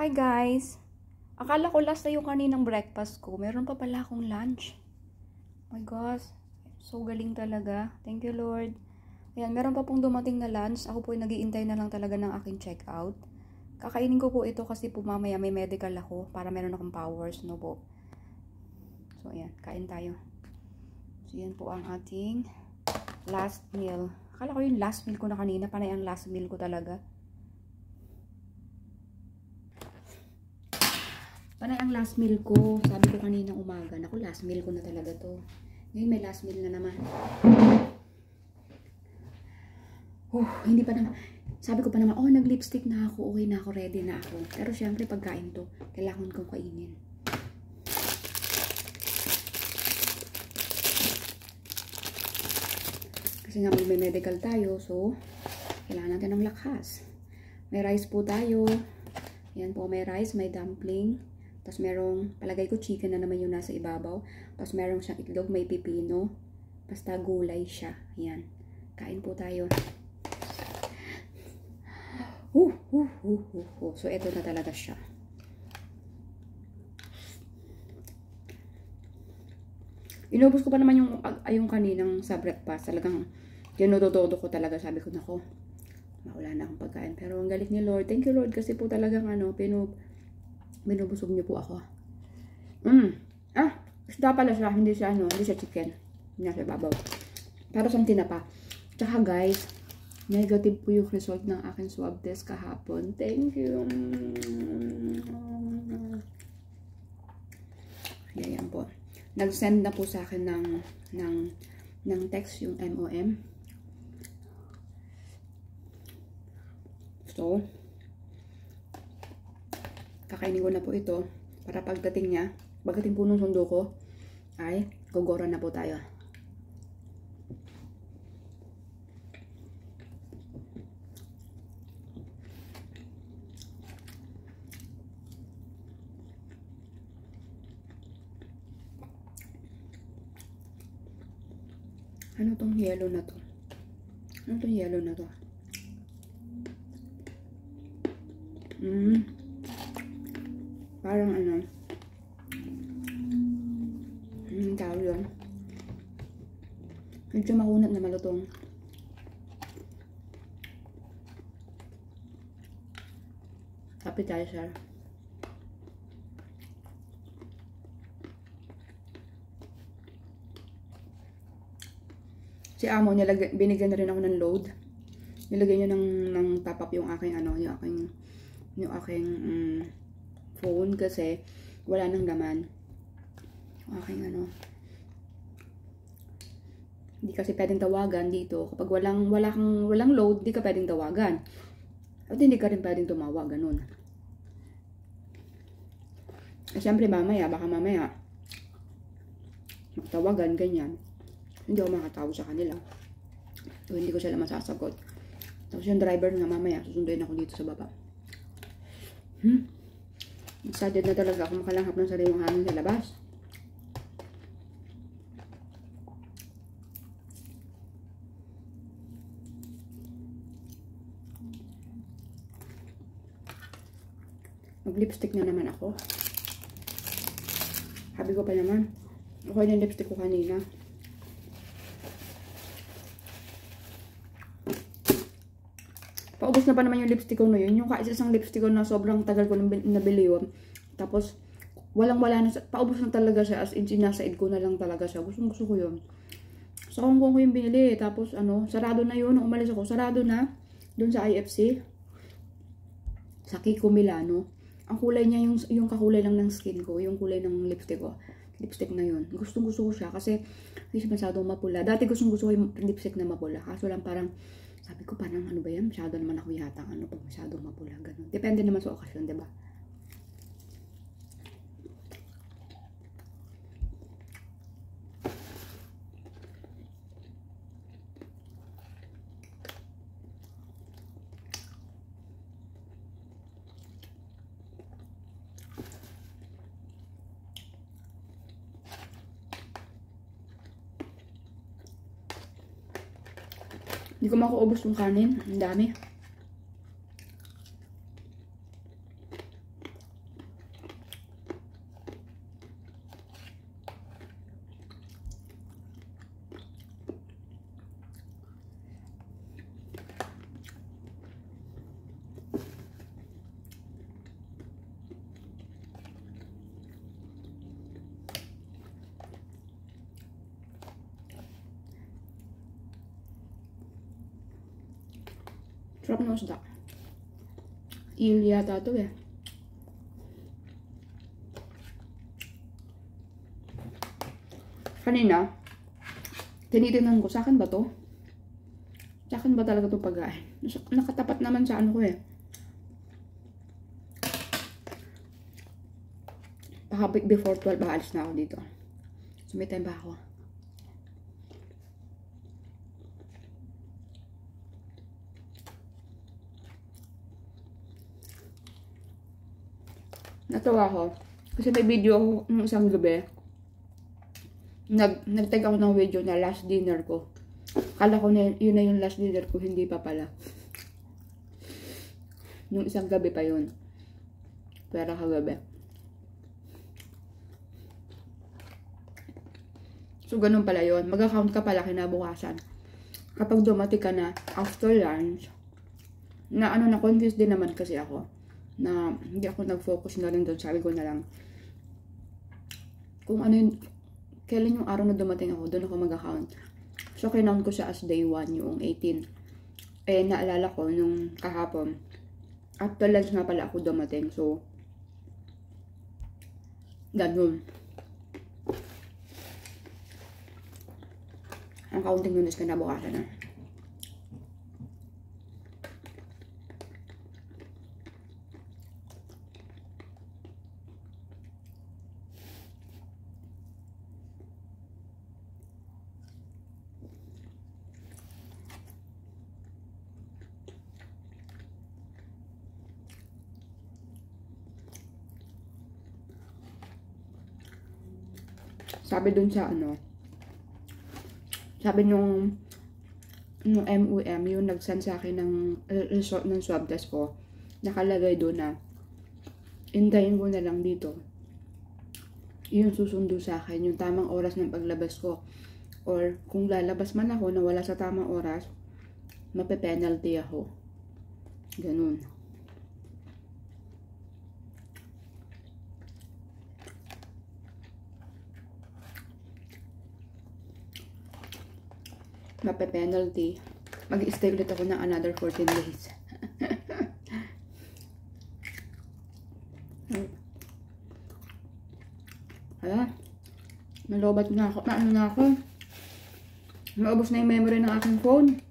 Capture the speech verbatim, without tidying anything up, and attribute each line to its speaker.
Speaker 1: Hi guys! Akala ko last na yung kaninang breakfast ko. Meron pa pala akong lunch. Oh my gosh. So galing talaga. Thank you Lord. Ayan, meron pa pong dumating na lunch. Ako po ay nag-iintay na lang talaga ng aking check-out. Kakainin ko po ito kasi po mamaya may medical ako para meron akong powers, no po. So ayan, kain tayo. So yan po ang ating last meal. Akala ko yung last meal ko na kanina. Panay ang last meal ko talaga. Panay ang last meal ko. Sabi ko kanina umaga. Naku, last meal ko na talaga to. Ngayon may last meal na naman. Oh, hindi pa naman. Sabi ko pa naman, oh, nag-lipstick na ako. Okay na ako. Ready na ako. Pero syempre, pagkain to, kailangan kong kainin. Kasi nga may medical tayo. So, kailangan natin ng lakas. May rice po tayo. Yan po, may rice, may dumpling. Tapos merong, palagay ko chicken na naman yung nasa ibabaw. Tapos merong siyang itlog, may pipino. Basta gulay siya. Yan. Kain po tayo. Uh, uh, uh, uh, uh. So, ito na talaga siya. Inubos ko pa naman yung, yung kaninang sa breakfast. Talagang, tinutodo ko talaga. Sabi ko, nako, wala na akong pagkain. Pero ang galit ni Lord. Thank you Lord kasi po talagang ano, pinu, binubusog niyo po ako. Mm. Ah, isda pala siya. Hindi siya ano, hindi siya chicken. Hindi siya babaw. Para siyang tinapa. Tsaka guys, negative po yung result ng aking swab test kahapon. Thank you. Ayan po. Nag-send na po sa akin ng, ng, ng text yung M O M. So, kakainin ko na po ito para pagdating niya, pagdating po ng sundo ko, ay gogora na po tayo. Ano tong yellow na to? Ano tong yellow na to? Mm. Parang ano, yung tawag yun. Medyo makunat na malutong. Appetizer. Si Amo, nilag binigyan na rin ako ng load. Nilagay niya ng, ng top up yung aking ano, yung aking, yung aking, um, phone kasi wala nang laman. Aking ano. Hindi kasi pwedeng tawagan dito. Kapag walang wala kang walang load, di ka pwedeng tawagan. At hindi ka rin pwedeng tumawag, ganun. Eh, syempre mamaya, baka mamaya magtawagan, ganyan. Hindi ako makatawag sa kanila. So, hindi ko sila masasagot. Tapos yung driver nga mamaya, susunduin ako dito sa baba. Hmm? Excited na talaga ako makalanghap ng sariwang hangin sa labas. Mag-lipstick na naman ako. Sabi ko pa naman, okay na yung lipstick ko kanina. Paubos na pa naman yung lipstick ko na yun. Yung kaisa-isang lipstick ko na sobrang tagal ko nabili yun. Tapos, walang-wala na. Paubos na talaga siya. As in, sinasaid ko na lang talaga siya. Gustong gusto ko yun. Sa Hong Kong ko yung binili. Tapos, ano, sarado na yun. Nung umalis ako, sarado na. Doon sa I F C. Sa Kiko Milano. Ang kulay niya, yung, yung kakulay lang ng skin ko. Yung kulay ng lipstick ko. Lipstick na yun. Gustong gusto ko siya. Kasi, hindi siya masyadong mapula. Dati gustong gusto ko yung lipstick na mapula. Kaso lang parang, sabi ko, parang ano ba yan? Masyado naman ako yata. Ano pag masyado mapula. Ganun. Depende naman sa okasyon, diba? Hindi ko makuubos yung kanin. Ang dami. Sarap ng isda. Eel yata to eh. Kanina, tinitingnan ko, sa akin ba to? Sa akin ba talaga itong pagkain? Nakatapat naman sa ano ko eh. Baka before twelve, baka alis na ako dito. So may time ba ako? Natawa ako. Kasi may video ako nung isang gabi. Nag, nag-tag ako ng video na last dinner ko. Kala ko na yun na yung last dinner ko. Hindi pa pala. Nung isang gabi pa yun. Pero kagabi. So, ganun pala yun. Mag-account ka pala kinabukasan. Kapag dumating ka na after lunch, na ano, na-confused din naman kasi ako. Na hindi ako nag-focus na rin doon. Sabi ko na lang, kung ano yun, kailan yung araw na dumating ako, doon ako mag-account. So, kinount ko siya as day one, yung eighteen. Eh, naalala ko, nung kahapon, after lunch nga pala ako dumating. So, ganun. Ang counting nun is kinabukasan na. Sabi dun sa ano, sabi nung, nung M U M, yung nag-send sa akin ng result ng swab test ko, nakalagay doon na, hintayin ko na lang dito. Yung susundo sa akin, yung tamang oras ng paglabas ko. Or, kung lalabas man ako na wala sa tamang oras, mape-penalty ako. Ganun. Mape-penalty. Mag-stay ulit ako ng another fourteen days. Hala. Nalobat na ako. Na ano na ako. Naubos na yung memory ng aking phone.